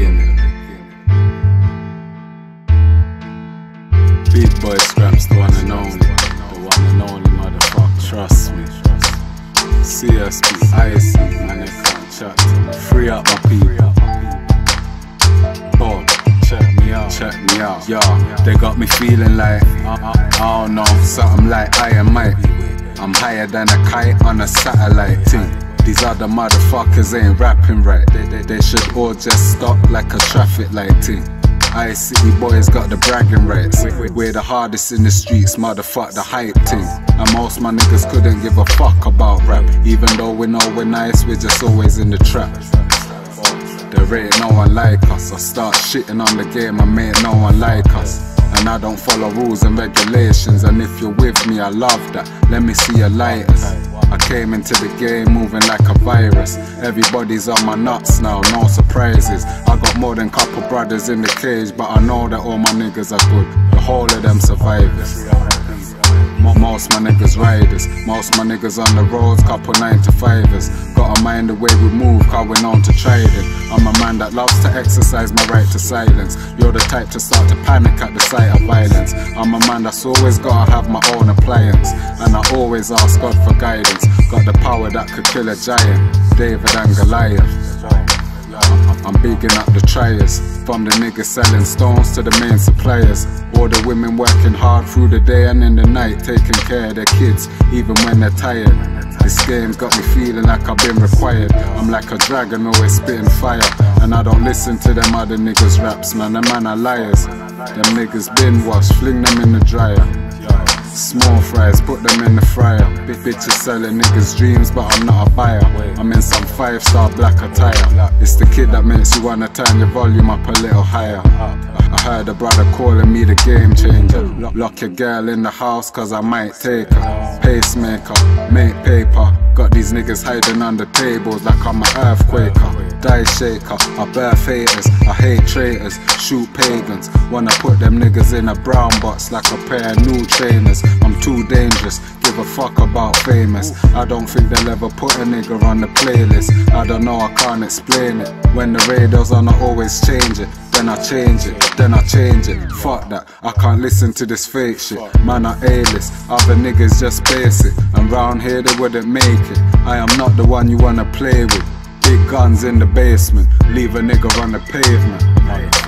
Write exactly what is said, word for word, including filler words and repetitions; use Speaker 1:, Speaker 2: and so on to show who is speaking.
Speaker 1: beginning. Big boy scraps, the one and only, the one and only motherfucker. Trust me. C S P, I C, man, they can't chat to me. Free up my people. Oh, check me out, check me out. Yo, they got me feeling like I don't know, something like I am Mike. I'm higher than a kite on a satellite thing. These other motherfuckers ain't rapping right. They, they, they should all just stop like a traffic light thing. I-City boys got the bragging rights. We're the hardest in the streets, motherfuck the hype thing. And most my niggas couldn't give a fuck about rap. Even though we know we're nice, we're just always in the trap. There ain't no one like us. I start shitting on the game and make no one like us. And I don't follow rules and regulations. And if you're with me, I love that. Let me see your lighters. I came into the game moving like a virus. Everybody's on my nuts now, no surprises. I got more than couple brothers in the cage, but I know that all my niggas are good. The whole of them survivors. Most my niggas riders, most my niggas on the roads, couple nine to fivers. Gotta mind the way we move, cause we're known to trading. I'm a man that loves to exercise my right to silence. You're the type to start to panic at the sight of violence. I'm a man that's always gotta have my own appliance, and I always ask God for guidance. Got the power that could kill a giant, David and Goliath. I'm bigging up the triers, from the niggas selling stones to the main suppliers. All the women working hard through the day and in the night, taking care of their kids, even when they're tired. This game's got me feeling like I've been required. I'm like a dragon, always spitting fire. And I don't listen to them other niggas raps, man, them man are liars. Them niggas bin washed, fling them in the dryer. Small fries, put them in the fryer. Big bitches selling niggas dreams, but I'm not a buyer. I'm in some five star black attire. It's the kid that makes you wanna turn your volume up a little higher. I heard a brother calling me the game changer. Lock your girl in the house cause I might take her. Pacemaker, make paper. Got these niggas hiding under tables like I'm an earthquaker. Die shaker, I birth haters, I hate traitors, shoot pagans. Wanna put them niggas in a brown box like a pair of new trainers. I'm too dangerous, give a fuck about famous. I don't think they'll ever put a nigga on the playlist. I don't know, I can't explain it. When the radio's on, I always change it. Then I change it, then I change it. Fuck that, I can't listen to this fake shit. Man, I A-list, other niggas just basic. And round here they wouldn't make it. I am not the one you wanna play with. Big guns in the basement, leave a nigga on the pavement.